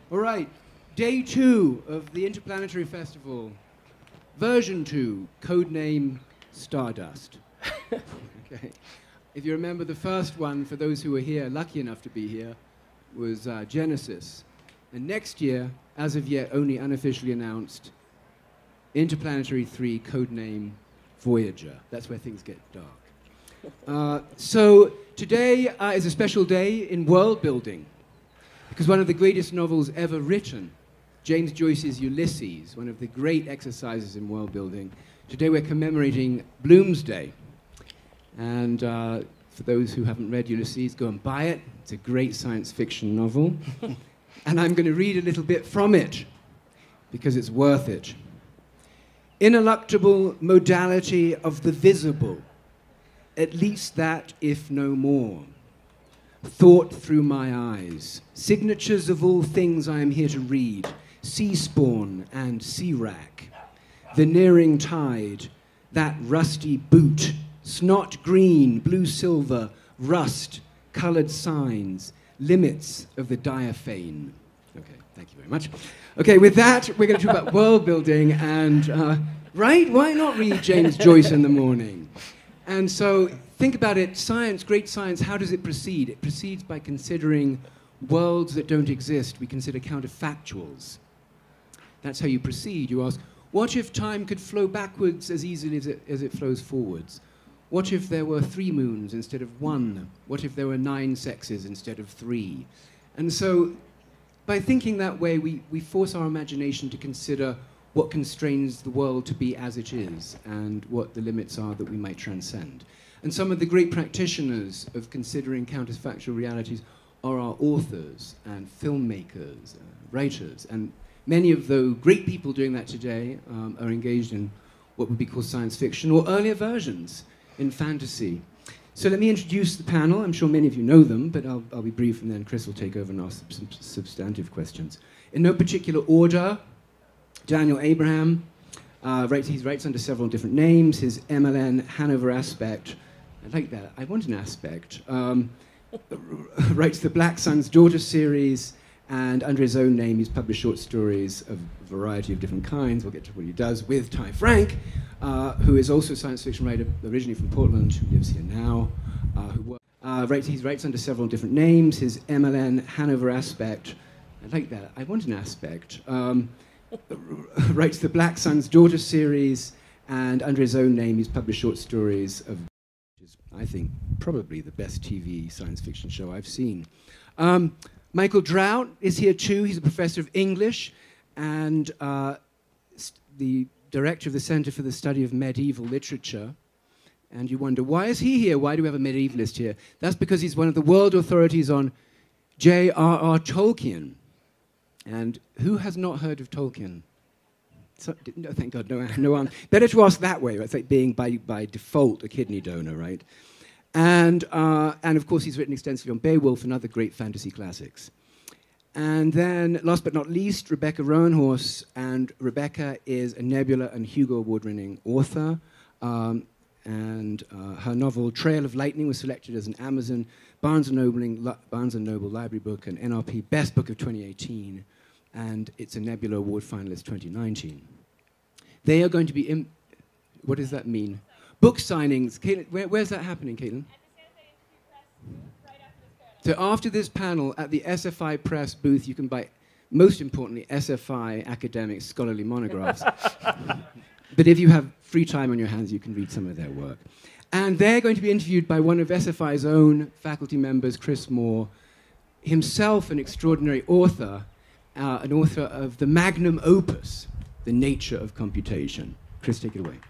All right, day 2 of the Interplanetary Festival, version 2, codename Stardust. Okay. If you remember, the first one, for those who were here, lucky enough to be here, was Genesis. And next year, as of yet only unofficially announced, Interplanetary 3, codename Voyager. That's where things get dark. So today is a special day in world building, because one of the greatest novels ever written, James Joyce's Ulysses, one of the great exercises in world building. Today we're commemorating Bloomsday. And for those who haven't read Ulysses, go and buy it. It's a great science fiction novel. And I'm going to read a little bit from it, because it's worth it. Ineluctable modality of the visible, at least that, if no more. Thought through my eyes, signatures of all things I am here to read, sea spawn and sea rack, the nearing tide, that rusty boot, snot green, blue silver, rust, colored signs, limits of the diaphane. Okay, thank you very much. Okay, with that, we're going to talk about world building and, right? Why not read James Joyce in the morning? And so, think about it, science, great science, how does it proceed? It proceeds by considering worlds that don't exist. We consider counterfactuals. That's how you proceed. You ask, what if time could flow backwards as easily as it flows forwards? What if there were 3 moons instead of 1? What if there were 9 sexes instead of 3? And so, by thinking that way, we force our imagination to consider what constrains the world to be as it is, and what the limits are that we might transcend. And some of the great practitioners of considering counterfactual realities are our authors and filmmakers, writers, and many of the great people doing that today are engaged in what would be called science fiction, or earlier versions in fantasy. So let me introduce the panel. I'm sure many of you know them, but I'll be brief, and then Chris will take over and ask some substantive questions. In no particular order, Daniel Abraham, he writes under several different names. His MLN Hanover Aspect, I like that, I want an aspect, writes the Black Sun's Daughter series, and under his own name he's published short stories of a variety of different kinds. We'll get to what he does with Ty Frank, who is also a science fiction writer, originally from Portland, who lives here now. He writes under several different names. His MLN Hanover Aspect, I like that, I want an aspect, writes the Black Sun's Daughter series, and under his own name he's published short stories of, which is, I think, probably the best TV science fiction show I've seen. Michael Drought is here too. He's a professor of English and the director of the Center for the Study of Medieval Literature. And you wonder, why is he here? Why do we have a medievalist here? That's because he's one of the world authorities on J.R.R. Tolkien. And who has not heard of Tolkien? So, no, thank God, no one. Better to ask that way. It's like being, by default, a kidney donor, right? And of course, he's written extensively on Beowulf and other great fantasy classics. And then, last but not least, Rebecca Roanhorse. And Rebecca is a Nebula and Hugo Award-winning author. And her novel Trail of Lightning was selected as an Amazon Barnes & Noble Library Book and NRP Best Book of 2018. And it's a Nebula Award finalist 2019. They are going to be what does that mean? Book signings. Caitlin, where's that happening, Caitlin? So after this panel, at the SFI Press booth, you can buy, most importantly, SFI academic scholarly monographs. But if you have free time on your hands, you can read some of their work. And they're going to be interviewed by one of SFI's own faculty members, Chris Moore, himself an extraordinary author, an author of the magnum opus, The Nature of Computation. Chris, take it away.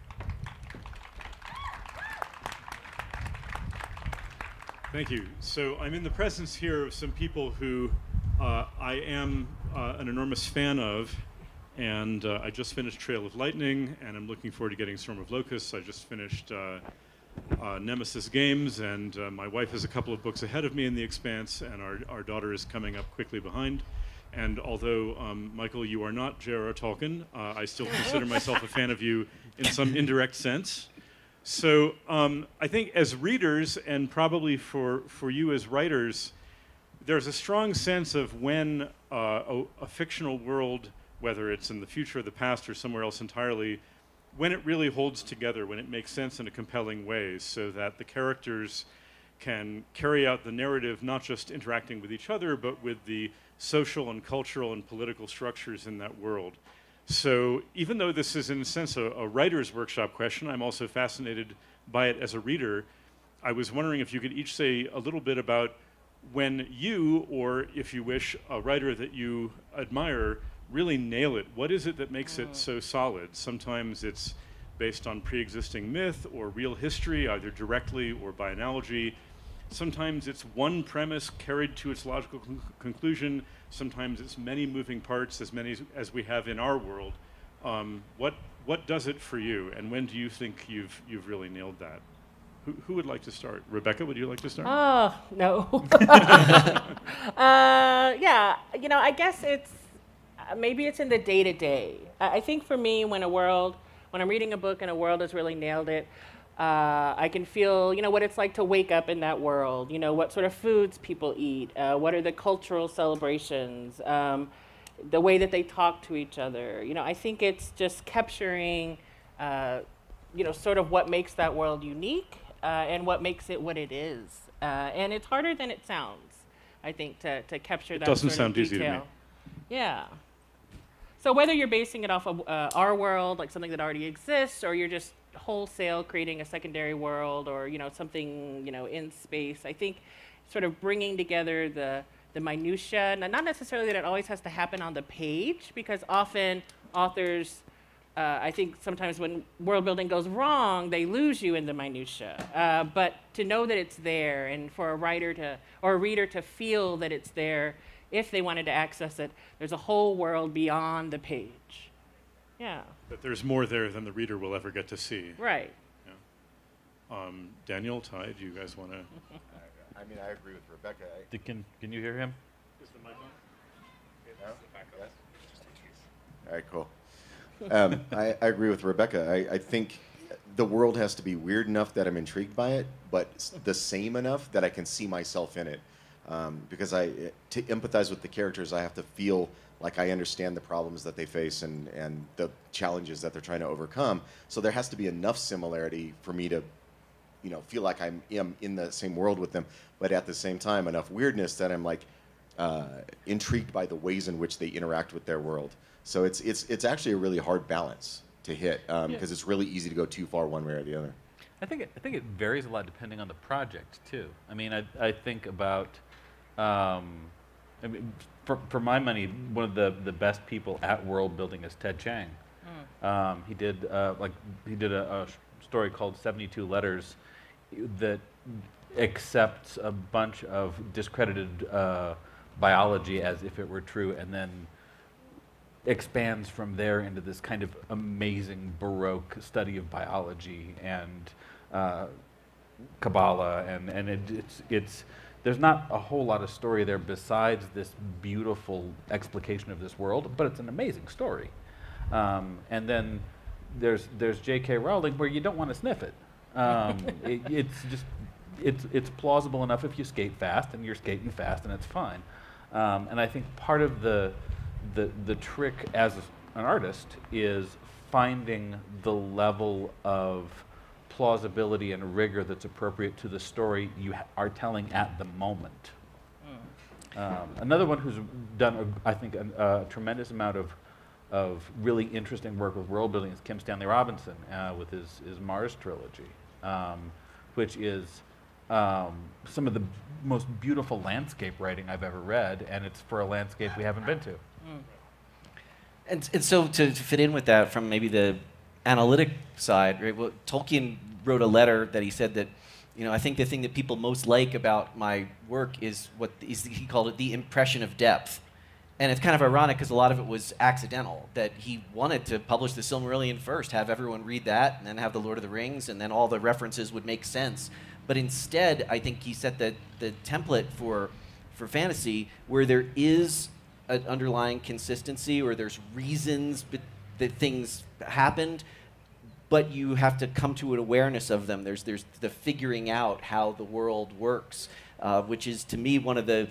Thank you. So I'm in the presence here of some people who I am an enormous fan of, and I just finished Trail of Lightning, and I'm looking forward to getting Storm of Locusts. I just finished Nemesis Games, and my wife has a couple of books ahead of me in The Expanse, and our daughter is coming up quickly behind. And although, Michael, you are not J.R.R. Tolkien, I still consider myself a fan of you in some indirect sense. So I think as readers, and probably for you as writers, there's a strong sense of when a fictional world, whether it's in the future, the past, or somewhere else entirely, when it really holds together, when it makes sense in a compelling way, so that the characters can carry out the narrative, not just interacting with each other, but with the social and cultural and political structures in that world. So even though this is in a sense a writer's workshop question, I'm also fascinated by it as a reader. I was wondering if you could each say a little bit about when you, or if you wish, a writer that you admire, really nail it. What is it that makes it so solid? Sometimes it's based on pre-existing myth or real history, either directly or by analogy. Sometimes it's one premise carried to its logical conclusion. Sometimes it's many moving parts, as many as we have in our world. What does it for you, and when do you think you've really nailed that? Who would like to start? Rebecca, would you like to start? Oh, no. Yeah, I guess maybe it's in the day-to-day. I think for me, when I'm reading a book and a world has really nailed it, I can feel, what it's like to wake up in that world, what sort of foods people eat, what are the cultural celebrations, the way that they talk to each other. I think it's just capturing, sort of what makes that world unique and what makes it what it is. And it's harder than it sounds, I think, to capture that doesn't sort sound of easy to me. detail. Yeah. So whether you're basing it off of our world, like something that already exists, or you're just wholesale creating a secondary world, or something in space, I think sort of bringing together the minutia, and not necessarily that it always has to happen on the page, because often authors, I think sometimes when world building goes wrong, they lose you in the minutia. But to know that it's there, and for a writer or a reader to feel that it's there, if they wanted to access it, there's a whole world beyond the page. Yeah. That there's more there than the reader will ever get to see. Right. Yeah. Daniel, Ty, do you guys want to? I mean, I agree with Rebecca. Can you hear him? Is the mic on? No? Yes? All right, cool. I agree with Rebecca. I think the world has to be weird enough that I'm intrigued by it, but the same enough that I can see myself in it. Because to empathize with the characters, I have to feel like I understand the problems that they face and the challenges that they're trying to overcome. So there has to be enough similarity for me to, feel like I'm in the same world with them, but at the same time enough weirdness that I'm like intrigued by the ways in which they interact with their world. So it's actually a really hard balance to hit because it's really easy to go too far one way or the other. I think it varies a lot depending on the project too. I mean, I think about, for my money, one of the best people at world building is Ted Chiang. He did a story called 72 Letters that accepts a bunch of discredited biology as if it were true, and then expands from there into this kind of amazing Baroque study of biology and Kabbalah, and it's there's not a whole lot of story there besides this beautiful explication of this world, but it's an amazing story. And then there's J.K. Rowling, where you don't want to sniff it. It's plausible enough if you skate fast, and you're skating fast, and it's fine. And I think part of the trick as an artist is finding the level of plausibility and rigor that's appropriate to the story you are telling at the moment. Another one who's done, I think, a tremendous amount of really interesting work with world building is Kim Stanley Robinson with his Mars trilogy, which is some of the most beautiful landscape writing I've ever read, and it's for a landscape we haven't been to. And so to fit in with that from maybe the analytic side, right? Well, Tolkien wrote a letter that he said that, I think the thing that people most like about my work is he called it the impression of depth. And it's kind of ironic because a lot of it was accidental, that he wanted to publish the Silmarillion first, have everyone read that, and then have the Lord of the Rings, and then all the references would make sense. But instead, I think he set the template for fantasy where there is an underlying consistency, or there's reasons that things happened, but you have to come to an awareness of them. There's the figuring out how the world works, which is, to me, one of the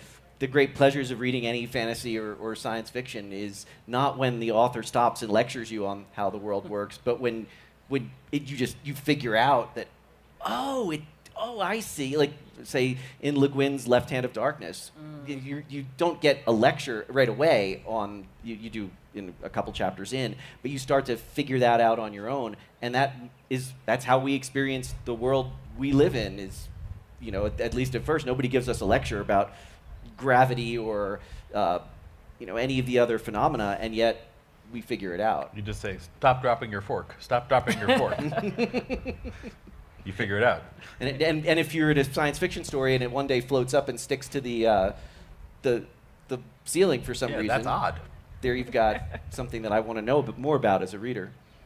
the great pleasures of reading any fantasy or science fiction is not when the author stops and lectures you on how the world works, but when you figure out that, oh, I see. Like, say, in Le Guin's Left Hand of Darkness, you don't get a lecture right away on, you do in a couple chapters in, but you start to figure that out on your own, and that's how we experience the world we live in. Is, at least at first, nobody gives us a lecture about gravity or any of the other phenomena, and yet we figure it out. You just say, "Stop dropping your fork. Stop dropping your fork." You figure it out. And if you're in a science fiction story and it one day floats up and sticks to the ceiling for some reason, that's odd. There you've got something that I want to know more about as a reader.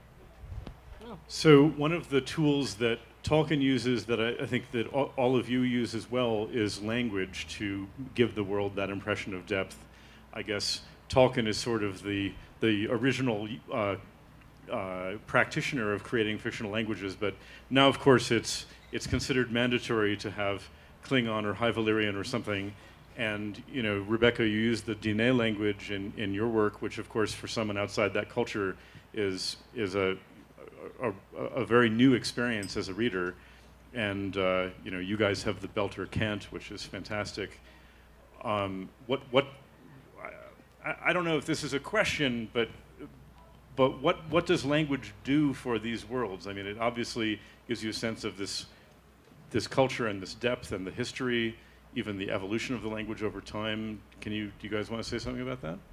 So one of the tools that Tolkien uses that I think that all of you use as well is language to give the world that impression of depth. I guess Tolkien is sort of the original practitioner of creating fictional languages, but now, of course, it's considered mandatory to have Klingon or High Valyrian or something. And Rebecca, you use the Diné language in your work, which, of course, for someone outside that culture is a very new experience as a reader. And you guys have the Belter Cant, which is fantastic. I don't know if this is a question, but what does language do for these worlds? I mean, it obviously gives you a sense of this culture and this depth and the history, even the evolution of the language over time. Do you guys want to say something about that?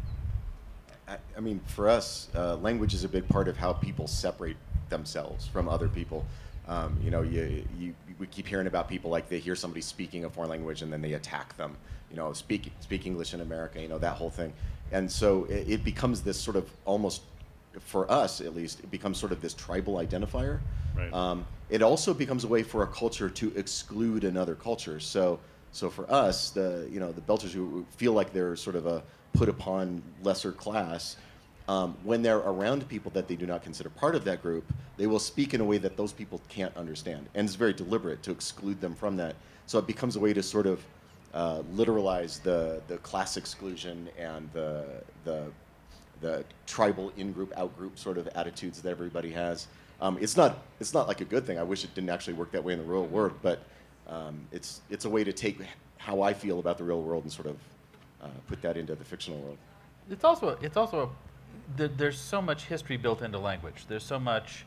I mean, for us, language is a big part of how people separate themselves from other people. We keep hearing about people like they hear somebody speaking a foreign language and then they attack them. Speak English in America. That whole thing. And so it becomes this sort of almost, for us at least, it becomes sort of this tribal identifier. Right. It also becomes a way for a culture to exclude another culture. So for us, the Belters who feel like they're sort of a put upon lesser class, when they're around people that they do not consider part of that group, they will speak in a way that those people can't understand, and it's very deliberate to exclude them from that. So it becomes a way to sort of literalize the class exclusion and the tribal in-group, out-group sort of attitudes that everybody has. It's not like a good thing. I wish it didn't actually work that way in the real world, but it's a way to take how I feel about the real world and sort of put that into the fictional world. It's also there's so much history built into language. There's so much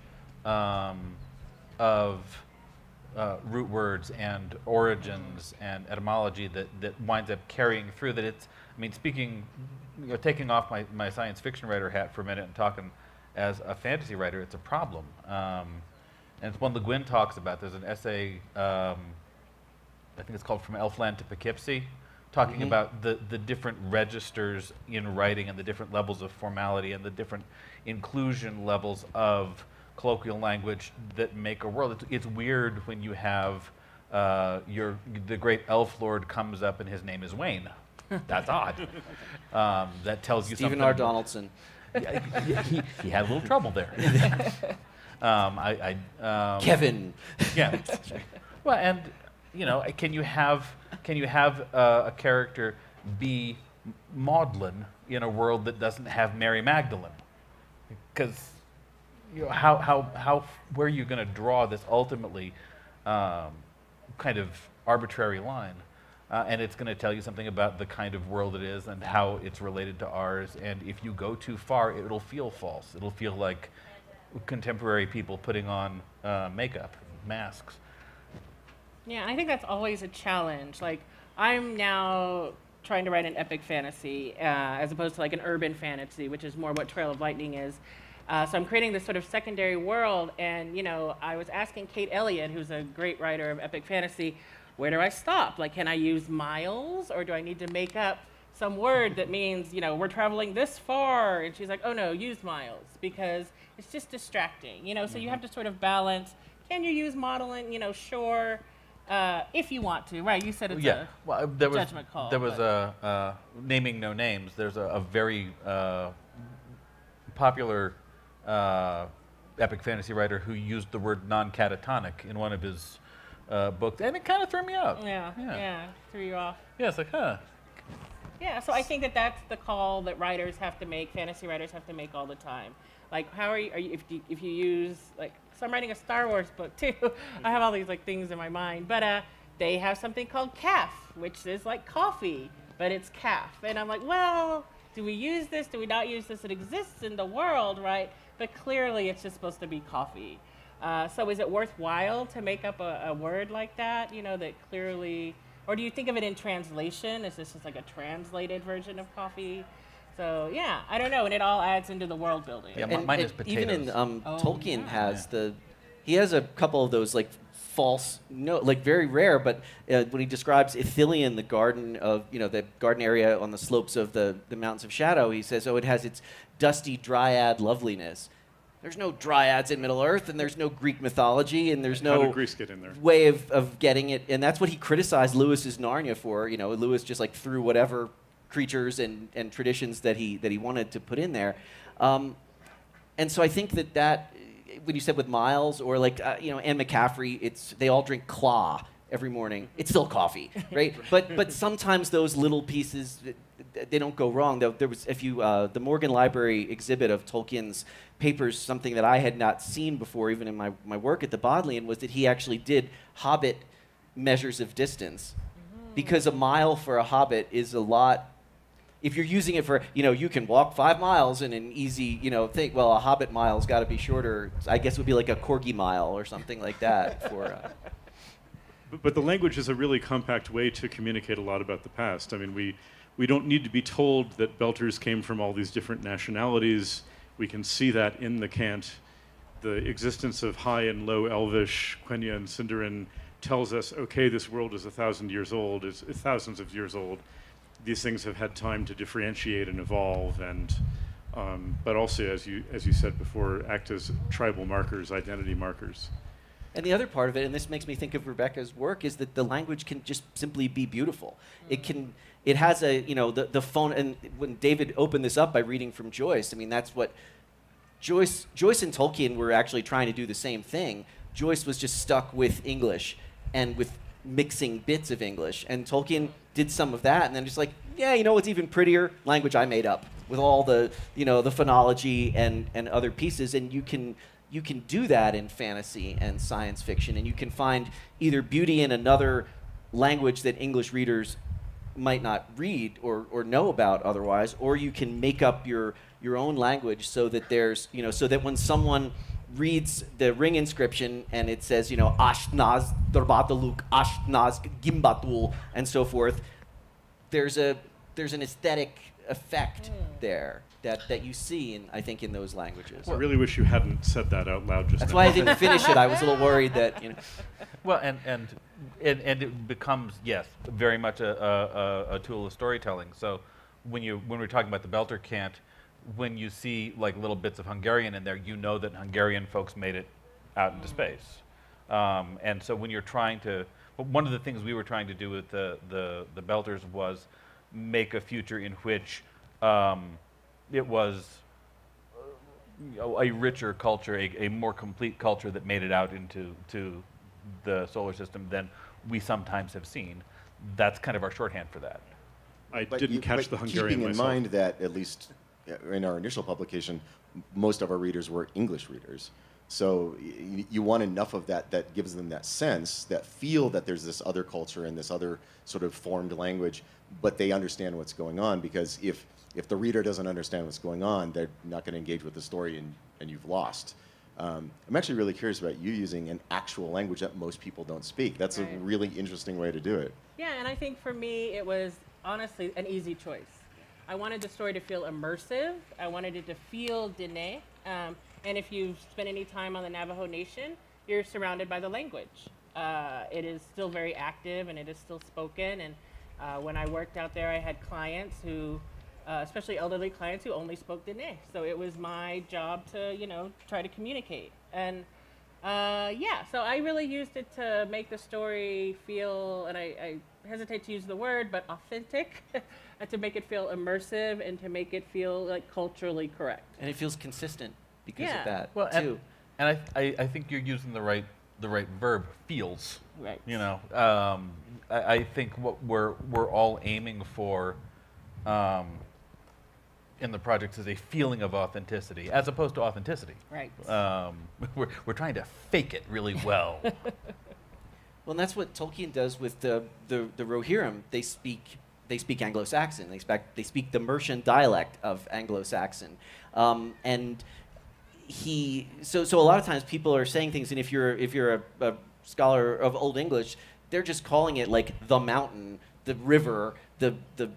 of root words and origins and etymology that winds up carrying through. That it's, I mean, speaking, taking off my science fiction writer hat for a minute and talking as a fantasy writer, it's a problem. And it's one Le Guin talks about. There's an essay, I think it's called From Elfland to Poughkeepsie, talking about the different registers in writing and the different levels of formality and the different inclusion levels of colloquial language that make a world. It's weird when you have the great elf lord comes up and his name is Wayne. That's odd. That tells you Stephen something. R. Donaldson. He had a little trouble there. Kevin. Yeah. Well, and can you have a character be maudlin in a world that doesn't have Mary Magdalene? Because where are you going to draw this ultimately kind of arbitrary line? And it's going to tell you something about the kind of world it is and how it's related to ours. And if you go too far, it'll feel false. It'll feel like contemporary people putting on makeup, masks. Yeah, I think that's always a challenge. Like, I'm now trying to write an epic fantasy as opposed to like an urban fantasy, which is more what Trail of Lightning is. So I'm creating this sort of secondary world, and I was asking Kate Elliott, who's a great writer of epic fantasy, where do I stop? Like, can I use miles, or do I need to make up some word that means, we're traveling this far? And she's like, oh no, use miles, because it's just distracting, So you have to sort of balance, can you use modeling? Sure, if you want to, right? You said it's a judgment call. There was a naming no names. There's a very popular epic fantasy writer who used the word non-catatonic in one of his books, and it kind of threw me out. Yeah, threw you off. Yeah, it's like, huh. Yeah, so I think that that's the call that writers have to make, fantasy writers have to make all the time. Like, how are you if you use, like, so I'm writing a Star Wars book too. I have all these like things in my mind, but they have something called calf, which is like coffee, but it's calf. And I'm like, well, do we use this? Do we not use this? It exists in the world, right? But clearly it's just supposed to be coffee. So is it worthwhile to make up a word like that, you know, that clearly, or do you think of it in translation? Is this just like a translated version of coffee? So yeah, I don't know, and it all adds into the world building. Yeah, mine is Even in potatoes. Tolkien has he has a couple of those like false, no, like very rare, but when he describes Ithilien, the garden of, you know, the garden area on the slopes of the Mountains of Shadow, he says, oh, it has its dusty dryad loveliness. There's no dryads in Middle Earth, and there's no Greek mythology, and there's How no did Greece get in there? way of getting it. And that's what he criticized Lewis's Narnia for. You know, Lewis just like threw whatever creatures and traditions that he wanted to put in there. And so I think that when you said with Miles or like you know, Anne McCaffrey, they all drink Claw every morning. It's still coffee, right? but sometimes those little pieces, they don't go wrong. There was, if you the Morgan Library exhibit of Tolkien's papers, something that I had not seen before, even in my work at the Bodleian, was that he actually did Hobbit measures of distance, because a mile for a Hobbit is a lot. If you're using it for, you know, you can walk 5 miles in an easy, you know, thing. Well, a Hobbit mile's got to be shorter. I guess it would be like a Corgi mile or something like that for. But the language is a really compact way to communicate a lot about the past. I mean, we don't need to be told that Belters came from all these different nationalities. We can see that in the cant. The existence of High and Low Elvish, Quenya and Sindarin, tells us, okay, this world is 1,000 years old, it's thousands of years old. These things have had time to differentiate and evolve, and but also, as you said before, act as tribal markers, identity markers. And the other part of it, and this makes me think of Rebecca's work, is that the language can just simply be beautiful. It has a, you know, the phone, and when David opened this up by reading from Joyce, I mean, that's what Joyce and Tolkien were actually trying to do the same thing. Joyce was just stuck with English and with mixing bits of English, and Tolkien did some of that, and then just like, yeah, you know what's even prettier? Language I made up with all the, you know, the phonology and other pieces, and you can do that in fantasy and science fiction, and you can find either beauty in another language that English readers might not read or know about otherwise, or you can make up your own language so that there's, you know, so that when someone reads the ring inscription and it says, you know, Ashnaz Darbataluk, Ashnaz Gimbatul, and so forth, there's an aesthetic effect there that you see in, I think, in those languages. I really wish you hadn't said that out loud just That's now. why I didn't finish it. I was a little worried that, you know. Well, and it becomes, yes, very much a tool of storytelling. So when we're talking about the Belter cant, when you see like little bits of Hungarian in there, you know that Hungarian folks made it out into space. And so when you're trying to, one of the things we were trying to do with the Belters was make a future in which it was a richer culture, a more complete culture that made it out into the solar system than we sometimes have seen. That's kind of our shorthand for that. I didn't catch the Hungarian keeping in myself. mind that, at least in our initial publication, most of our readers were English readers. So you want enough of that gives them that sense, that feel that there's this other culture and this other sort of formed language, but they understand what's going on, because if the reader doesn't understand what's going on, they're not going to engage with the story, and you've lost. I'm actually really curious about you using an actual language that most people don't speak. That's a really interesting way to do it. Yeah, and I think for me it was honestly an easy choice. I wanted the story to feel immersive. I wanted it to feel Diné. And if you've spent any time on the Navajo Nation, you're surrounded by the language. It is still very active, and it is still spoken. And when I worked out there, I had clients who, especially elderly clients, who only spoke Diné. So it was my job to, you know, try to communicate. And yeah, so I really used it to make the story feel, and I hesitate to use the word, but authentic, and to make it feel immersive and to make it feel like culturally correct. And it feels consistent because Yeah. of that, Well, too. and I think you're using the right verb, feels. Right. You know, I think what we're all aiming for in the project is a feeling of authenticity, as opposed to authenticity. Right. We're trying to fake it really well. Well, and that's what Tolkien does with the Rohirrim. They speak Anglo-Saxon. They speak the Mercian dialect of Anglo-Saxon, and so a lot of times people are saying things, and if you're a scholar of Old English, they're just calling it like the mountain, the river, the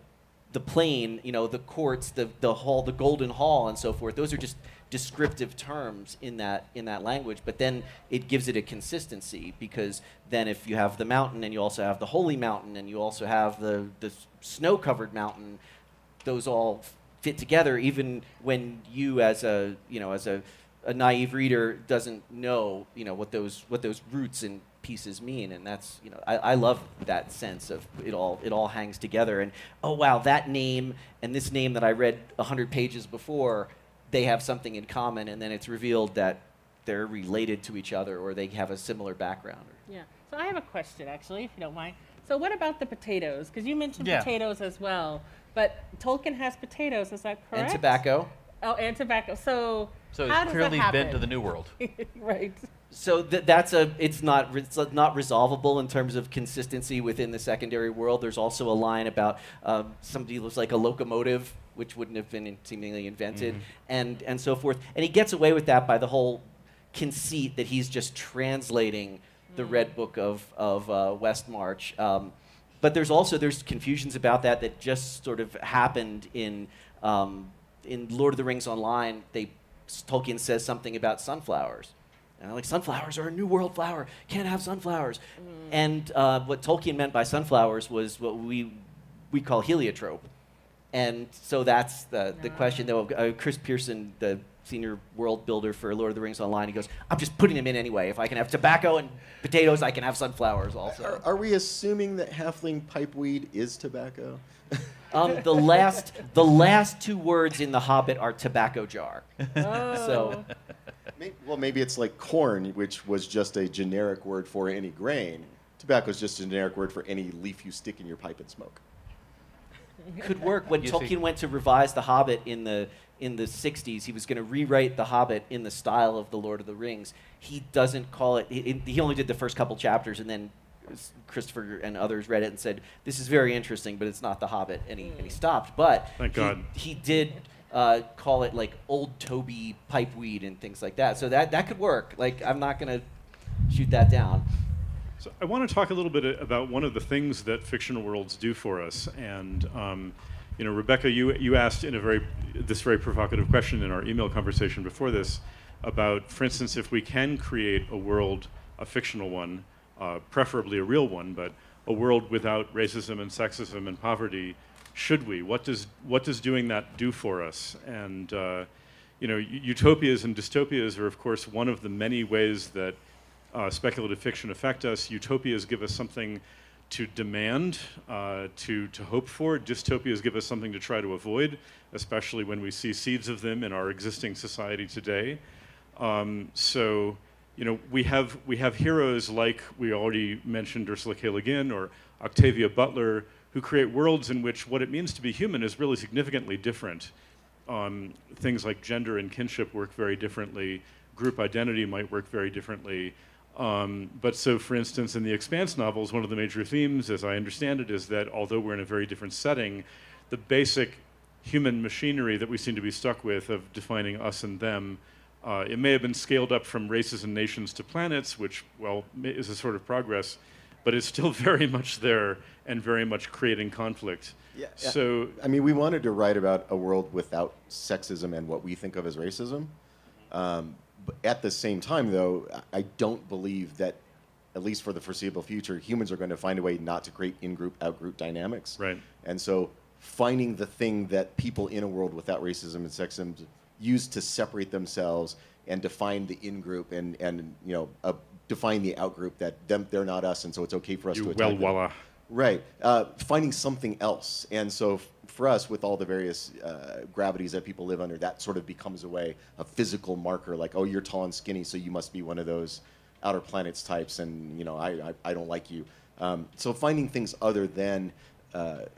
plain, the courts, the hall, the golden hall, and so forth. Those are just descriptive terms in that language. But then it gives it a consistency, because then if you have the mountain and you also have the holy mountain and you also have the snow-covered mountain, those all fit together. Even when you as a naive reader doesn't know what those roots and pieces mean, and that's I love that sense of it all hangs together, and oh wow, that name and this name that I read 100 pages before, they have something in common, and then it's revealed that they're related to each other or they have a similar background. Yeah. So I have a question, actually, if you don't mind. So what about the potatoes? Because you mentioned potatoes as well, but Tolkien has potatoes. Is that correct? And tobacco. Oh, and tobacco. So So how it's does clearly that happen? been to the New World. Right. So it's not resolvable in terms of consistency within the secondary world. There's also a line about somebody looks like a locomotive, which wouldn't have been seemingly invented, and so forth. And he gets away with that by the whole conceit that he's just translating the Red Book of Westmarch. But there's confusions about that just sort of happened in Lord of the Rings Online. Tolkien says something about sunflowers. And I'm like, sunflowers are a New World flower. Can't have sunflowers. And what Tolkien meant by sunflowers was what we call heliotrope. And so that's the question, though. Chris Pearson, the senior world builder for Lord of the Rings Online, he goes, I'm just putting them in anyway. If I can have tobacco and potatoes, I can have sunflowers also. Are we assuming that halfling pipeweed is tobacco? The last two words in The Hobbit are tobacco jar. So, Maybe it's like corn, which was just a generic word for any grain. Tobacco is just a generic word for any leaf you stick in your pipe and smoke. could work. When Tolkien went to revise The Hobbit in the 60s, he was going to rewrite The Hobbit in the style of The Lord of the Rings. He doesn't call it. He only did the first couple chapters, and then Christopher and others read it and said, "This is very interesting, but it's not The Hobbit," and he stopped. But Thank God. he did call it like Old Toby pipeweed and things like that. So that could work. Like, I'm not going to shoot that down. So I want to talk a little bit about one of the things that fictional worlds do for us. And Rebecca, you asked in this very provocative question in our email conversation before this about, for instance, if we can create a world, a fictional one, preferably a real one, but a world without racism and sexism and poverty, should we? What does doing that do for us? And utopias and dystopias are, of course, one of the many ways that speculative fiction affect us. Utopias give us something to demand, to hope for. Dystopias give us something to try to avoid, especially when we see seeds of them in our existing society today. We have heroes like we already mentioned Ursula K. Le Guin or Octavia Butler, who create worlds in which what it means to be human is really significantly different. Things like gender and kinship work very differently. Group identity might work very differently. But so, for instance, in the Expanse novels, one of the major themes, as I understand it, is that although we're in a very different setting, the basic human machinery that we seem to be stuck with of defining us and them, it may have been scaled up from races and nations to planets, which, well, is a sort of progress, but it's still very much there and very much creating conflict. Yeah. So, I mean, we wanted to write about a world without sexism and what we think of as racism. But at the same time, though, I don't believe that, at least for the foreseeable future, humans are going to find a way not to create in-group, out-group dynamics. right. And so finding the thing that people in a world without racism and sexism use to separate themselves and define the in-group and define the out-group, that they're not us, and so it's okay for us to attack them. Voila. Right. Finding something else. And so for us, with all the various gravities that people live under, that sort of becomes a physical marker, like, oh, you're tall and skinny, so you must be one of those outer planets types, and I don't like you. So finding things other than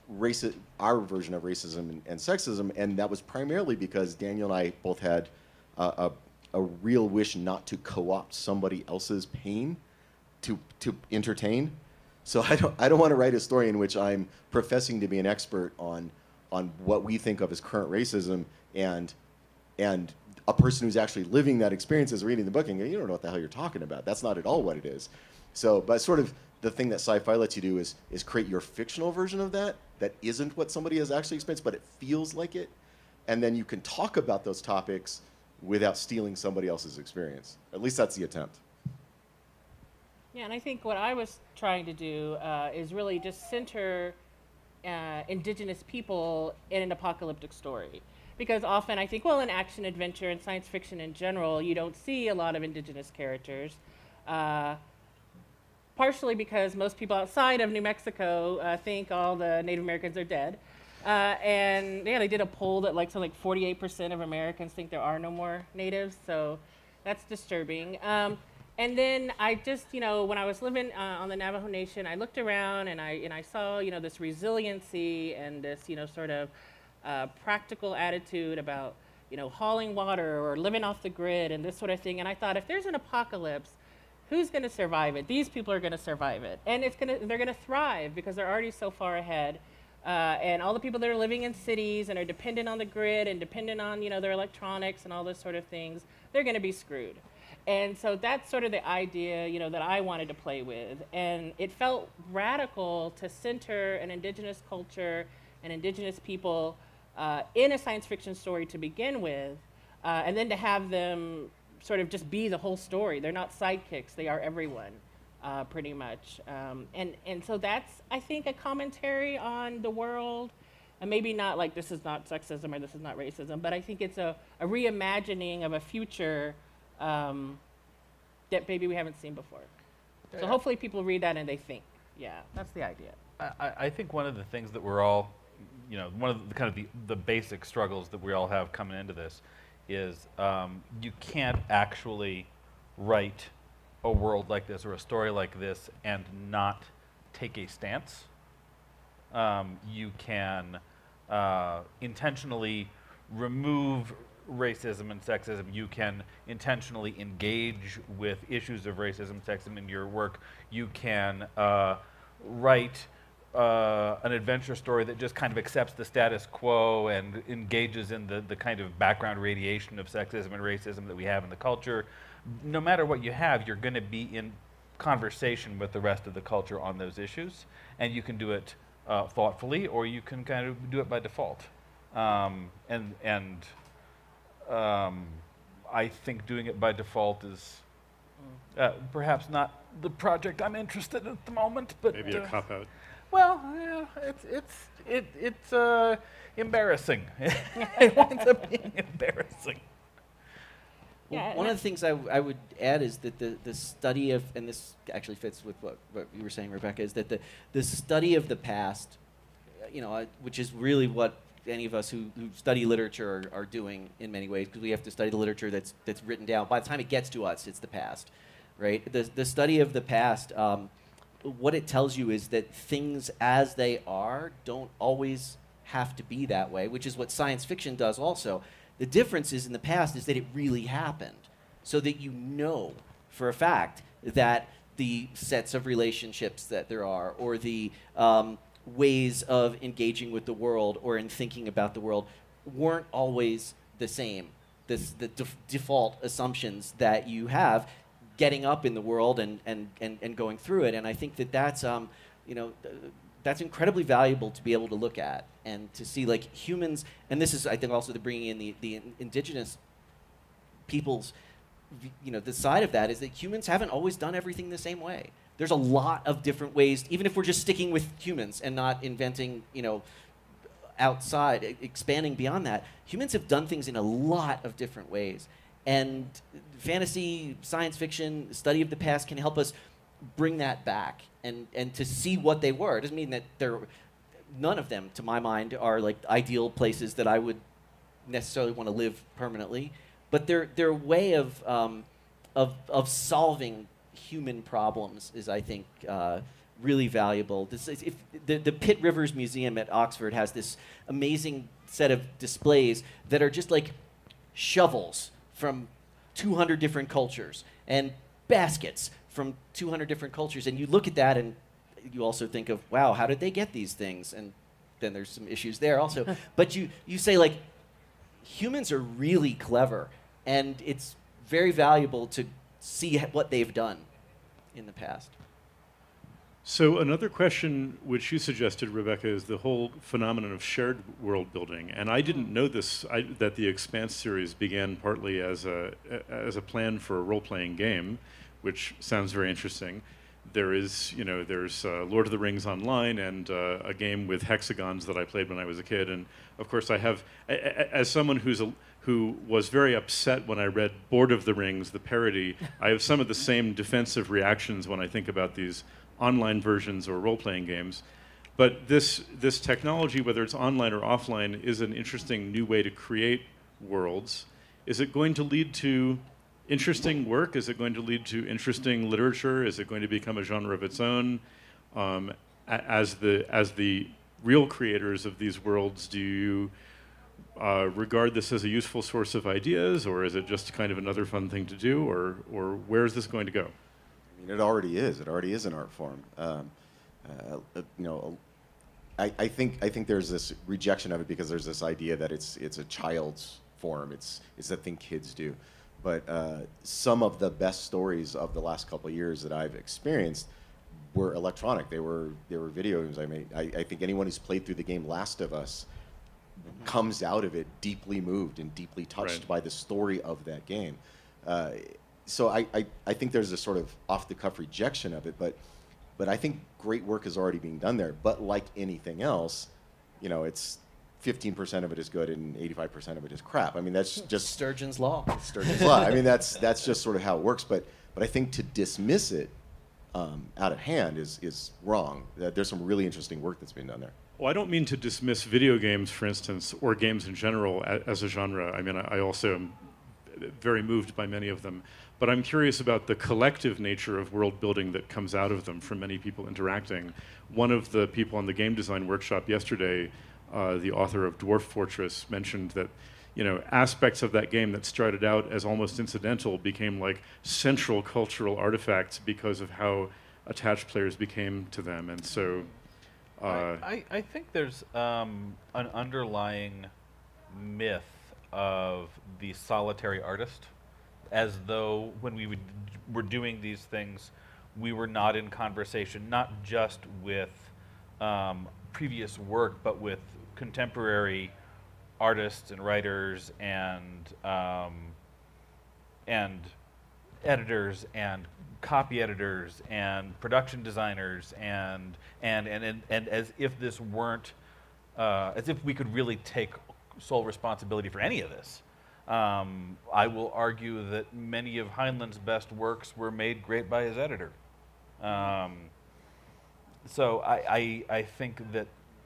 our version of racism and sexism, and that was primarily because Daniel and I both had a real wish not to co-opt somebody else's pain to entertain. So I don't want to write a story in which I'm professing to be an expert on what we think of as current racism, and a person who's actually living that experience is reading the book and going, you don't know what the hell you're talking about. That's not at all what it is. So, but sort of the thing that sci-fi lets you do is create your fictional version of that isn't what somebody has actually experienced, but it feels like it. And then you can talk about those topics without stealing somebody else's experience. At least that's the attempt. Yeah, and I think what I was trying to do is really just center indigenous people in an apocalyptic story. Because often I think, well, in action adventure and science fiction in general, you don't see a lot of indigenous characters. Partially because most people outside of New Mexico think all the Native Americans are dead. And yeah, they did a poll that like 48% of Americans think there are no more natives, so that's disturbing. And then I just, when I was living on the Navajo Nation, I looked around and I saw, this resiliency and this, sort of practical attitude about, hauling water or living off the grid and this sort of thing. And I thought, if there's an apocalypse, who's going to survive it? These people are going to survive it, and they're going to thrive because they're already so far ahead. And all the people that are living in cities and are dependent on the grid and dependent on their electronics and all those sort of things, they're going to be screwed. And so that's sort of the idea that I wanted to play with. And it felt radical to center an indigenous culture and indigenous people in a science fiction story to begin with, and then to have them sort of just be the whole story. They're not sidekicks, they are everyone, pretty much. And so that's, I think, a commentary on the world, and maybe not like this is not sexism or this is not racism, but I think it's a reimagining of a future that maybe we haven't seen before. So hopefully people read that and they think, yeah, that's the idea. I think one of the things that we're all, one of the kind of the basic struggles that we all have coming into this is you can't actually write a world like this or a story like this and not take a stance. You can intentionally remove racism and sexism. You can intentionally engage with issues of racism and sexism in your work. You can write an adventure story that just kind of accepts the status quo and engages in the kind of background radiation of sexism and racism that we have in the culture. No matter what you have, you're going to be in conversation with the rest of the culture on those issues, and you can do it thoughtfully, or you can kind of do it by default. I think doing it by default is perhaps not the project I'm interested in at the moment, but maybe a cop-out. Well, it's embarrassing. It winds up being embarrassing. Well, one of the things I would add is that the study of, and this actually fits with what you were saying, Rebecca, is that the study of the past, which is really what any of us who study literature are doing in many ways, because we have to study the literature that's written down. By the time it gets to us, it's the past, right? The study of the past, what it tells you is that things as they are don't always have to be that way, which is what science fiction does also. The difference is in the past is that it really happened, so that you know for a fact that the sets of relationships that there are, or the ways of engaging with the world or in thinking about the world weren't always the same. The default assumptions that you have getting up in the world and going through it. And I think that's that's incredibly valuable to be able to look at and to see, like, humans, and this is, I think, also the bringing in the indigenous peoples, the side of that is that humans haven't always done everything the same way. There's a lot of different ways, even if we're just sticking with humans and not inventing, outside, expanding beyond that. Humans have done things in a lot of different ways. And fantasy, science fiction, study of the past can help us bring that back and to see what they were. It doesn't mean that none of them, to my mind, are like ideal places that I would necessarily want to live permanently, but their way of solving human problems is, I think, really valuable. If the Pitt Rivers Museum at Oxford has this amazing set of displays that are just like shovels from 200 different cultures and baskets from 200 different cultures, and you look at that and you also think of, wow, how did they get these things? And then there's some issues there also. But you say, like, humans are really clever, and it's very valuable to see what they've done in the past. So another question which you suggested, Rebecca, is the whole phenomenon of shared world building. And I didn't know this, that the Expanse series began partly as a plan for a role-playing game, which sounds very interesting. There's Lord of the Rings Online and a game with hexagons that I played when I was a kid. And of course I have, as someone who was very upset when I read Board of the Rings, the parody, I have some of the same defensive reactions when I think about these online versions or role-playing games. But this technology, whether it's online or offline, is an interesting new way to create worlds. Is it going to lead to interesting work? Is it going to lead to interesting literature? Is it going to become a genre of its own? As the real creators of these worlds, do you regard this as a useful source of ideas, or is it just kind of another fun thing to do, or where is this going to go? I mean, it already is. It already is an art form. I think there's this rejection of it because there's this idea that it's a child's form. It's the thing kids do. But some of the best stories of the last couple of years that I've experienced were electronic. They were video games. I think anyone who's played through the game Last of Us comes out of it deeply moved and deeply touched by the story of that game. So I think there's a sort of off-the-cuff rejection of it, but I think great work is already being done there. But like anything else, it's 15% of it is good and 85% of it is crap. I mean, that's just Sturgeon's law. Sturgeon's law. I mean, that's just sort of how it works. But I think to dismiss it out of hand is wrong. There's some really interesting work that's been done there. Well, I don't mean to dismiss video games, for instance, or games in general as a genre. I mean, I also am very moved by many of them. But I'm curious about the collective nature of world building that comes out of them from many people interacting. One of the people on the game design workshop yesterday, the author of Dwarf Fortress, mentioned that aspects of that game that started out as almost incidental became like central cultural artifacts because of how attached players became to them. And so I think there's an underlying myth of the solitary artist, as though when we were doing these things, we were not in conversation, not just with previous work, but with contemporary artists and writers and editors and copy editors and production designers and as if this weren't as if we could really take sole responsibility for any of this. I will argue that many of Heinlein's best works were made great by his editor. So I think that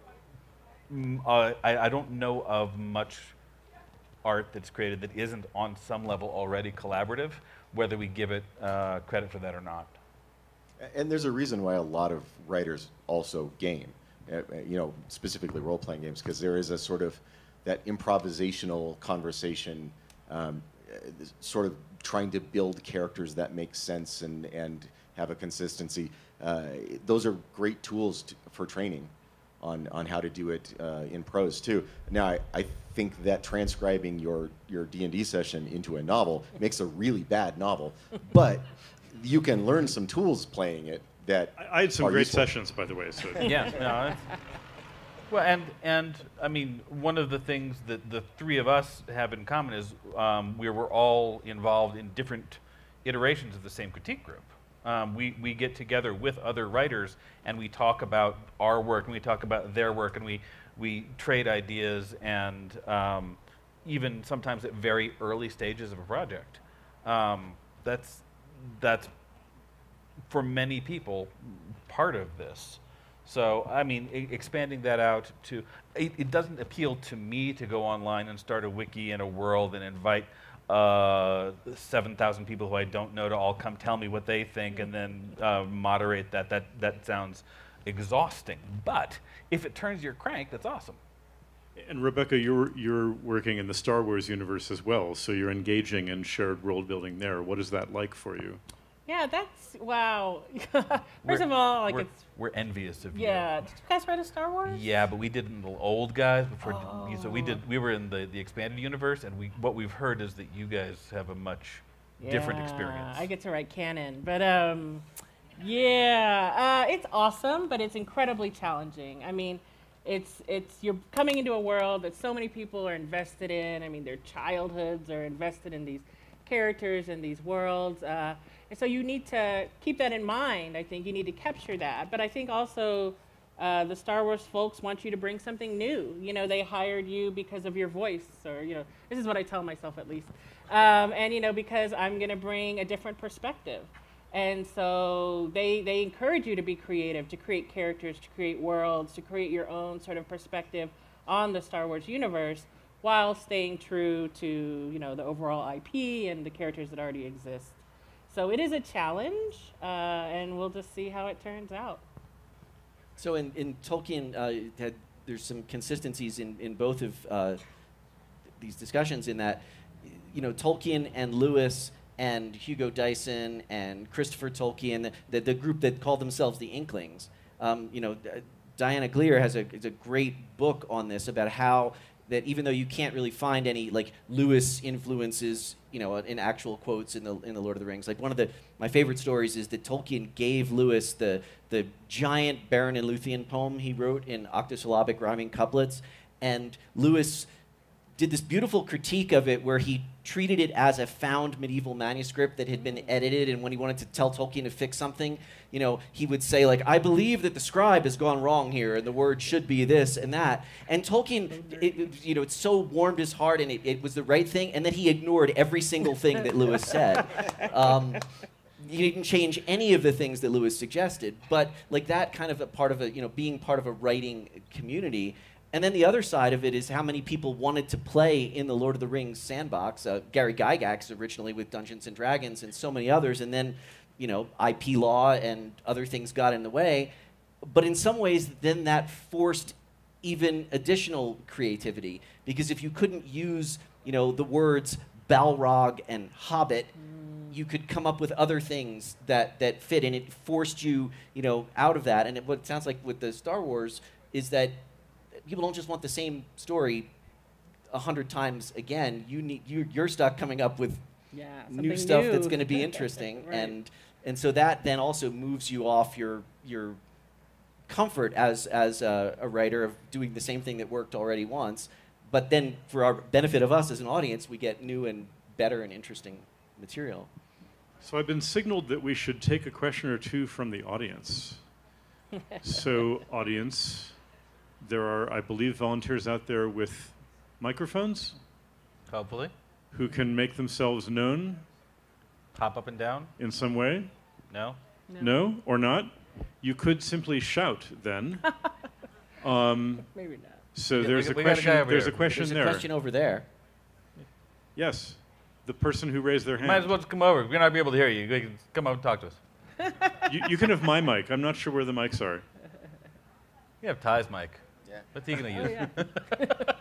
I don't know of much art that's created that isn't on some level already collaborative, whether we give it credit for that or not. And there's a reason why a lot of writers also game, specifically role-playing games, because there is a sort of that improvisational conversation, sort of trying to build characters that make sense and have a consistency. Those are great tools for training on how to do it in prose too. Now, I think that transcribing your D&D session into a novel makes a really bad novel, but you can learn some tools playing it that I had some great useful. sessions, by the way. So. Yeah. No, well, and I mean, one of the things that the three of us have in common is we were all involved in different iterations of the same critique group. We get together with other writers and we talk about our work and we talk about their work and we trade ideas and even sometimes at very early stages of a project. That's for many people part of this. So, I mean, expanding that out to, it doesn't appeal to me to go online and start a wiki and a world and invite 7,000 people who I don't know to all come tell me what they think and then moderate that. That sounds exhausting. But if it turns your crank, that's awesome. And Rebecca, you're working in the Star Wars universe as well, so you're engaging in shared world building there. What is that like for you? Yeah, that's wow. First of all, like we're envious of you. Yeah, did you guys write a Star Wars? Yeah, but we did in the old guys before. So we were in the expanded universe, and what we've heard is that you guys have a much different experience. I get to write canon, but yeah, it's awesome, but it's incredibly challenging. I mean, it's you're coming into a world that so many people are invested in. I mean, their childhoods are invested in these characters and these worlds. And so you need to keep that in mind. I think you need to capture that. But I think also the Star Wars folks want you to bring something new. You know, they hired you because of your voice, or, you know, this is what I tell myself at least. And, you know, because I'm going to bring a different perspective. And so they encourage you to be creative, to create characters, to create worlds, to create your own sort of perspective on the Star Wars universe while staying true to, you know, the overall IP and the characters that already exist. So it is a challenge, and we'll just see how it turns out. So in Tolkien, there's some consistencies in both of these discussions in that, you know, Tolkien and Lewis and Hugo Dyson and Christopher Tolkien, the group that called themselves the Inklings, you know, Diana Gleer has a great book on this about how that even though you can't really find any like Lewis influences, you know, in actual quotes in the Lord of the Rings. Like one of my favorite stories is that Tolkien gave Lewis the giant Beren and Luthien poem he wrote in octosyllabic rhyming couplets, and Lewis did this beautiful critique of it where he treated it as a found medieval manuscript that had been edited, and when he wanted to tell Tolkien to fix something, you know, he would say, like, I believe that the scribe has gone wrong here, and the word should be this and that. And Tolkien, you know, it so warmed his heart, and it was the right thing, and then he ignored every single thing that Lewis said. He didn't change any of the things that Lewis suggested, but like that kind of a part of you know, being part of a writing community. And then the other side of it is how many people wanted to play in the Lord of the Rings sandbox. Gary Gygax originally with Dungeons and Dragons and so many others, and then, you know, IP law and other things got in the way. But in some ways, then that forced even additional creativity, because if you couldn't use, you know, the words Balrog and Hobbit, you could come up with other things that fit, and it forced you, you know, out of that. And what it sounds like with the Star Wars is that people don't just want the same story 100 times again. You're stuck coming up with new stuff that's going to be interesting, right. and so that then also moves you off your comfort as a writer of doing the same thing that worked already once. But then, for our benefit of us as an audience, we get new and better and interesting material. So I've been signaled that we should take a question or two from the audience. So, audience. There are, I believe, volunteers out there with microphones. Hopefully. Who can make themselves known. Hop up and down. In some way. No. No or not. You could simply shout then. Maybe not. So there's a question. There's a question there. There's a question over there. Yes. The person who raised their hand. Might as well just come over. We're not be able to hear you. You can come up and talk to us. You can have my mic. I'm not sure where the mics are. You have Ty's mic. Yeah. What's he going to use? Yeah.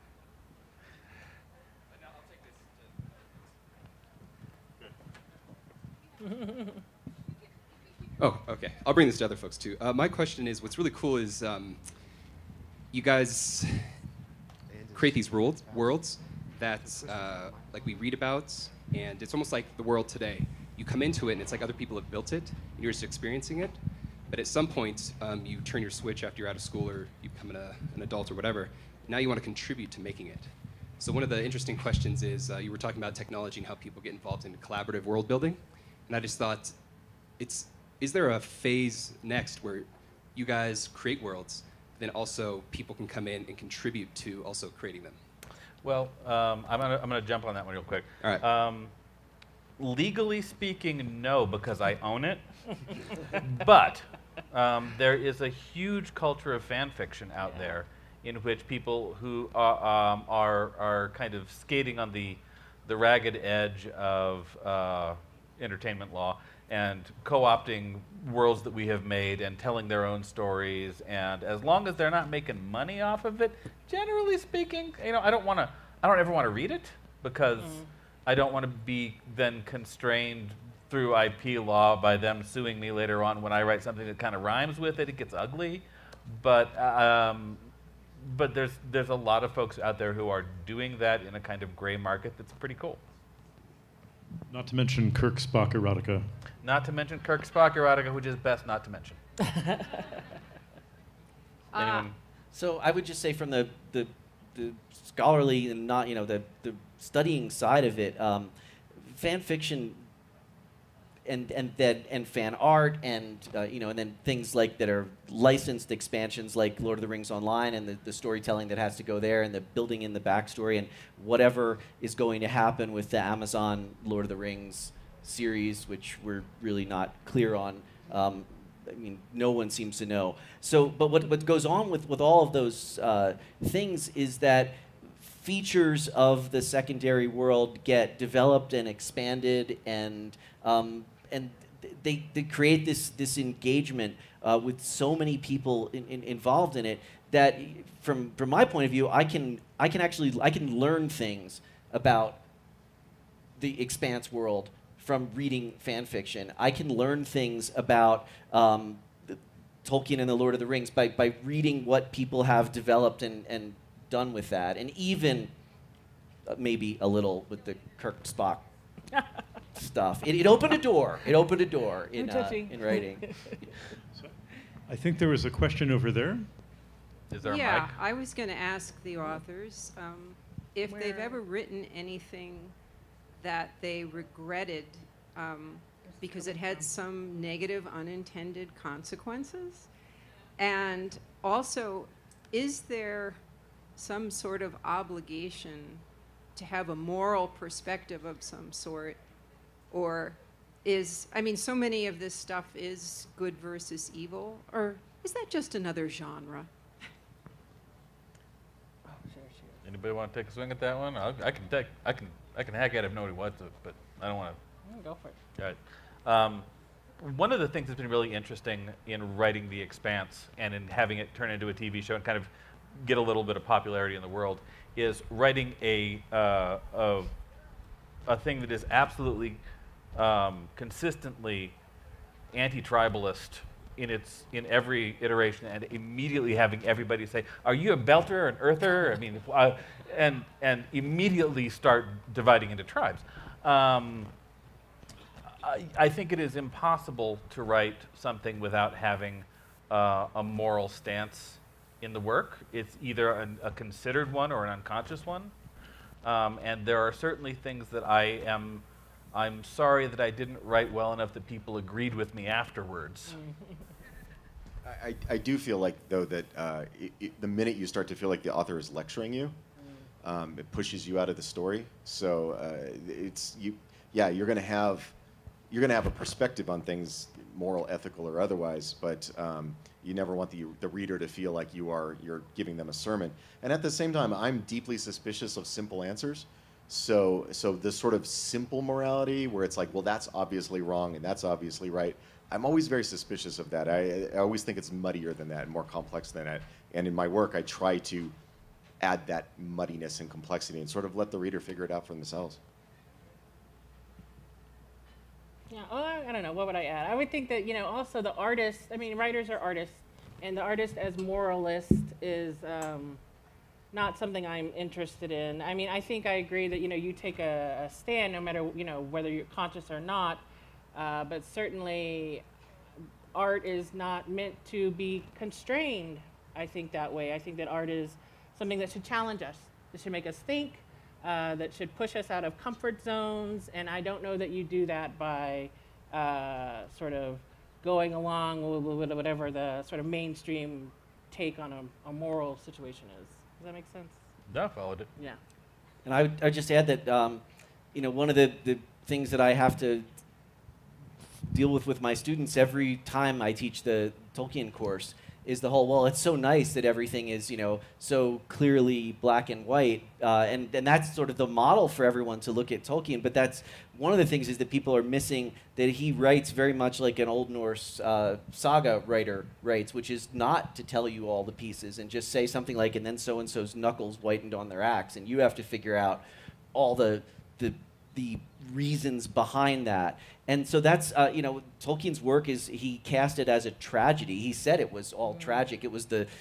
Oh, okay. I'll bring this to other folks too. My question is, what's really cool is you guys create these worlds that like we read about, and it's almost like the world today. You come into it, and it's like other people have built it, and you're just experiencing it. But at some point, you turn your switch after you're out of school or you become an adult or whatever. Now you want to contribute to making it. So one of the interesting questions is, you were talking about technology and how people get involved in collaborative world building. And I just thought, is there a phase next where you guys create worlds, then also people can come in and contribute to also creating them? Well, I'm gonna jump on that one real quick. All right. Legally speaking, no, because I own it. But there is a huge culture of fan fiction out there in which people who are kind of skating on the the ragged edge of entertainment law and co-opting worlds that we have made and telling their own stories. And as long as they're not making money off of it, generally speaking, you know, I don't ever want to read it because I don't want to be then constrained through IP law by them suing me later on when I write something that kind of rhymes with it. It gets ugly, but there's a lot of folks out there who are doing that in a kind of gray market that's pretty cool. Not to mention Kirk Spock erotica. Not to mention Kirk Spock erotica, which is best not to mention. Anyone? So I would just say from the scholarly and not, you know, the studying side of it, fan fiction and fan art and you know, and then things like that are licensed expansions like Lord of the Rings Online and the storytelling that has to go there and the building in the backstory and whatever is going to happen with the Amazon Lord of the Rings series, which we're really not clear on. I mean, no one seems to know. So, but what goes on with all of those things is that features of the secondary world get developed and expanded, and they create this engagement with so many people involved in it that, from my point of view, I can learn things about the Expanse world from reading fan fiction. I can learn things about Tolkien and the Lord of the Rings by reading what people have developed and done with that, and even maybe a little with the Kirk Spock stuff. It opened a door. It opened a door in writing. So I think there was a question over there. Is there a Yeah, mic? I was going to ask the authors if they've ever written anything that they regretted because it had some negative unintended consequences. And also, is there some sort of obligation to have a moral perspective of some sort? Or I mean, so many of this stuff is good versus evil, or is that just another genre? Anybody want to take a swing at that one? I can hack at it if nobody wants to, but I don't want to. Go for it. All right. One of the things that's been really interesting in writing The Expanse and in having it turn into a TV show and kind of get a little bit of popularity in the world is writing a thing that is absolutely consistently anti-tribalist in every iteration, and immediately having everybody say, "Are you a belter or an earther?" I mean, and immediately start dividing into tribes. I think it is impossible to write something without having a moral stance in the work. It's either a considered one or an unconscious one. And there are certainly things that I'm sorry that I didn't write well enough that people agreed with me afterwards. I do feel like, though, that the minute you start to feel like the author is lecturing you, it pushes you out of the story. So you're going to have a perspective on things, moral, ethical, or otherwise, but you never want the reader to feel like you're giving them a sermon. And at the same time, I'm deeply suspicious of simple answers. So this sort of simple morality where it's like, well, that's obviously wrong and that's obviously right, I'm always very suspicious of that. I always think it's muddier than that and more complex than that. And in my work, I try to add that muddiness and complexity and sort of let the reader figure it out for themselves. Yeah, I don't know. What would I add? I would think that, also the artist, I mean, writers are artists, and the artist as moralist is not something I'm interested in. I mean, I think I agree that, you take a stand no matter, whether you're conscious or not, but certainly art is not meant to be constrained, I think, that way. I think that art is something that should challenge us, that should make us think, that should push us out of comfort zones, and I don't know that you do that by sort of going along with whatever the sort of mainstream take on a moral situation is. Does that make sense? I followed it. Yeah. And I would just add that one of the things that I have to deal with my students every time I teach the Tolkien course is the whole, well, it's so nice that everything is, so clearly black and white, and that's sort of the model for everyone to look at Tolkien. But that's one of the things is that people are missing, that he writes very much like an Old Norse saga writer writes, which is not to tell you all the pieces and just say something like, and then so-and-so's knuckles whitened on their axe, and you have to figure out all the reasons behind that. And so that's, Tolkien's work is, he cast it as a tragedy. He said it was all tragic. It was the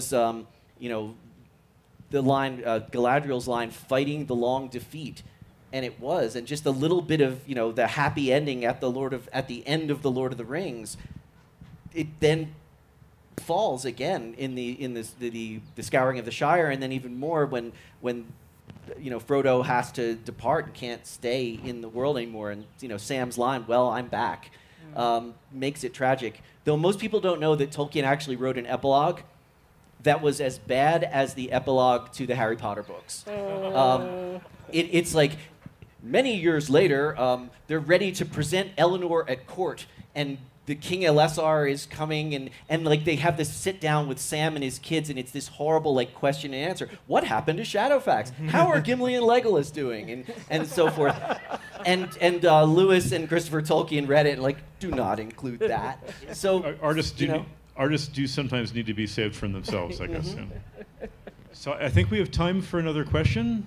line, Galadriel's line, fighting the long defeat. And it was, and just a little bit of, the happy ending at the end of the Lord of the Rings, it then falls again in the Scouring of the Shire, and then even more when Frodo has to depart and can't stay in the world anymore, and Sam's line, "Well, I'm back," makes it tragic. Though most people don't know that Tolkien actually wrote an epilogue that was as bad as the epilogue to the Harry Potter books. It's like many years later, they're ready to present Eleanor at court, and the King Elessar is coming, and like they have this sit down with Sam and his kids, and it's this horrible like question and answer. What happened to Shadowfax? How are Gimli and Legolas doing? And so forth. And Lewis and Christopher Tolkien read it and like, do not include that. So artists do sometimes need to be saved from themselves, I guess. Yeah. So I think we have time for another question.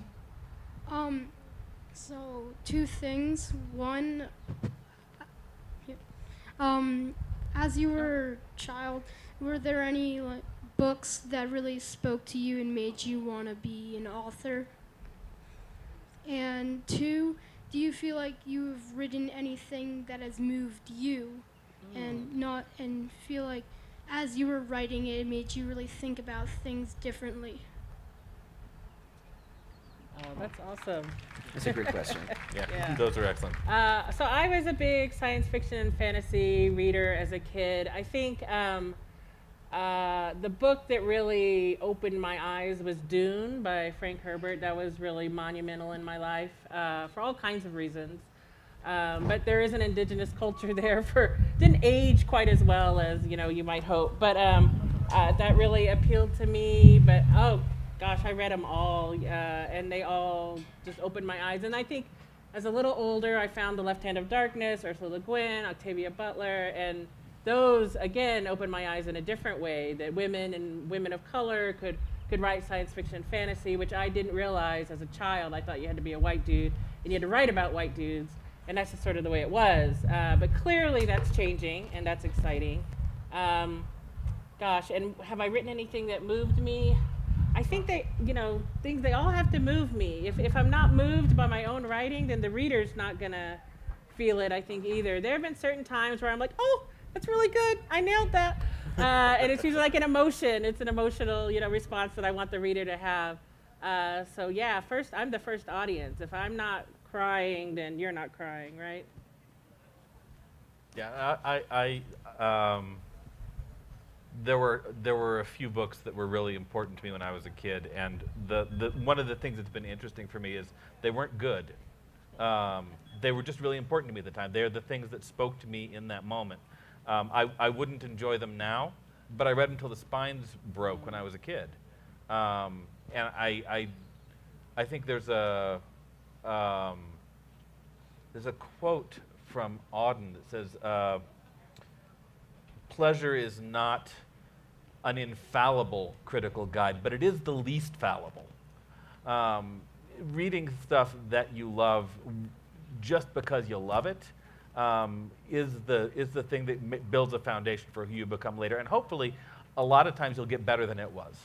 So two things. One, as you were a child, were there any books that really spoke to you and made you want to be an author? And two, do you feel like you've written anything that has moved you, and feel like as you were writing it, it made you really think about things differently? Oh, that's awesome. That's a great question. Yeah, those are excellent. So I was a big science fiction and fantasy reader as a kid. I think the book that really opened my eyes was Dune by Frank Herbert. That was really monumental in my life for all kinds of reasons. But there is an indigenous culture there. Didn't age quite as well as you might hope. But that really appealed to me. But gosh, I read them all, and they all just opened my eyes. And I think as a little older, I found The Left Hand of Darkness, Ursula Le Guin, Octavia Butler, and those, again, opened my eyes in a different way, that women and women of color could write science fiction and fantasy, which I didn't realize as a child. I thought you had to be a white dude, and you had to write about white dudes, and that's just sort of the way it was. But clearly that's changing, and that's exciting. Gosh, and have I written anything that moved me? I think they all have to move me. If I'm not moved by my own writing, then the reader's not gonna feel it, I think, either. There have been certain times where I'm like, oh, that's really good, I nailed that. And it's usually like an emotion. It's an emotional, response that I want the reader to have. So yeah, I'm the first audience. If I'm not crying, then you're not crying, right? Yeah, there were a few books that were really important to me when I was a kid, and one of the things that's been interesting for me is they weren't good. They were just really important to me at the time. They're the things that spoke to me in that moment. I wouldn't enjoy them now, but I read until the spines broke when I was a kid. And I think there's a quote from Auden that says, pleasure is not an infallible critical guide, but it is the least fallible. Reading stuff that you love just because you love it is the thing that builds a foundation for who you become later, and hopefully a lot of times you'll get better than it was.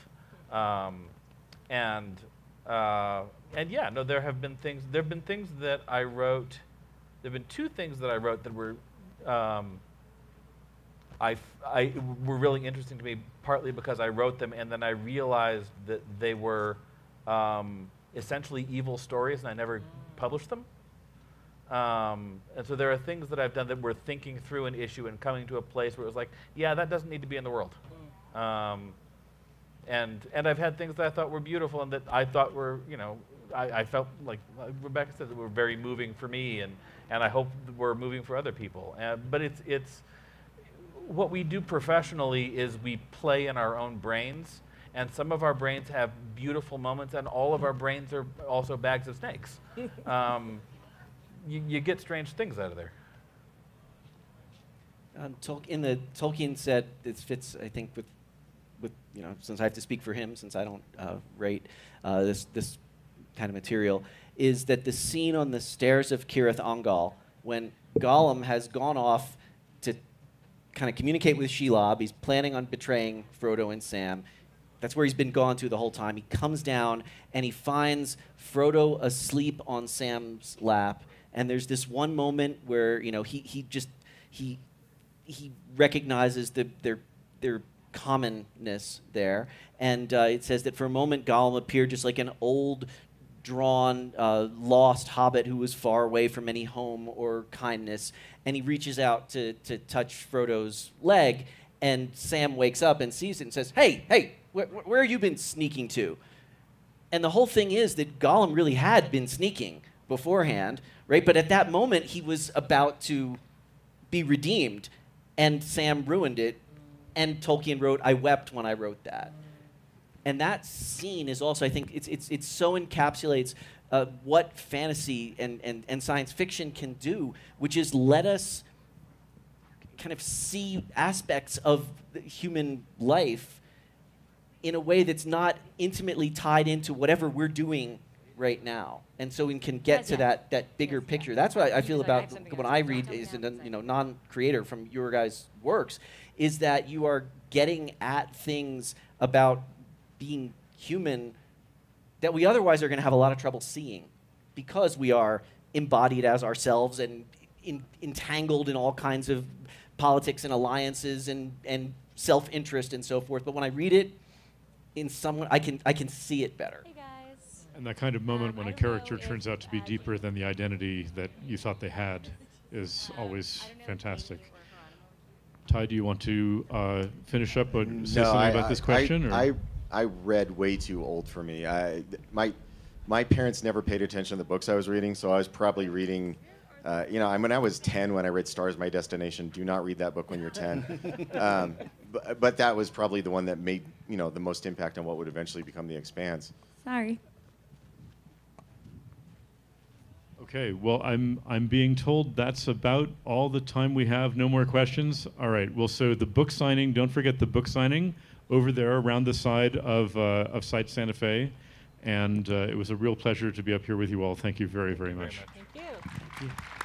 And yeah, no, there have been things that I wrote. There have been two things that I wrote that were were really interesting to me, partly because I wrote them and then I realized that they were essentially evil stories and I never published them. And so there are things that I've done that were thinking through an issue and coming to a place where it was like, yeah, that doesn't need to be in the world. And I've had things that I thought were beautiful and that I thought were, I felt like Rebecca said, that were very moving for me, and I hope were moving for other people. But it's what we do professionally is we play in our own brains, and some of our brains have beautiful moments, and all of our brains are also bags of snakes. You get strange things out of there. Tolkien said, this fits, I think, with since I have to speak for him, since I don't write this kind of material, is that the scene on the stairs of Cirith Ungol, when Gollum has gone off to kind of communicate with Shelob, he's planning on betraying Frodo and Sam. That's where he's been gone to the whole time. He comes down and he finds Frodo asleep on Sam's lap. And there's this one moment where he recognizes their commonness there, and it says that for a moment Gollum appeared just like an old, drawn, lost hobbit who was far away from any home or kindness, and he reaches out to touch Frodo's leg, and Sam wakes up and sees it and says, hey, where have you been sneaking to? And the whole thing is that Gollum really had been sneaking beforehand, right? But at that moment, he was about to be redeemed, and Sam ruined it. And Tolkien wrote, "I wept when I wrote that." And that scene is also, I think, it so encapsulates what fantasy and science fiction can do, which is let us kind of see aspects of the human life in a way that's not intimately tied into whatever we're doing right now, and so we can get to that bigger picture. That's what I feel about when I read as a non-creator from your guys' works, is that you are getting at things about being human that we otherwise are going to have a lot of trouble seeing, because we are embodied as ourselves and entangled in all kinds of politics and alliances and self-interest and so forth. But when I read it in someone, I can see it better. And that kind of moment when a character turns out to be deeper than the identity that you thought they had is always fantastic. Ty, do you want to finish up and say something about this question? I read way too old for me. My parents never paid attention to the books I was reading, so I was probably reading. When I was 10, when I read Stars My Destination, do not read that book when you're 10. But that was probably the one that made the most impact on what would eventually become The Expanse. Sorry. Okay, well, I'm being told that's about all the time we have. No more questions. All right. Well, so the book signing. Don't forget the book signing over there around the side of Site Santa Fe, and it was a real pleasure to be up here with you all. Thank you very, very much. Thank you.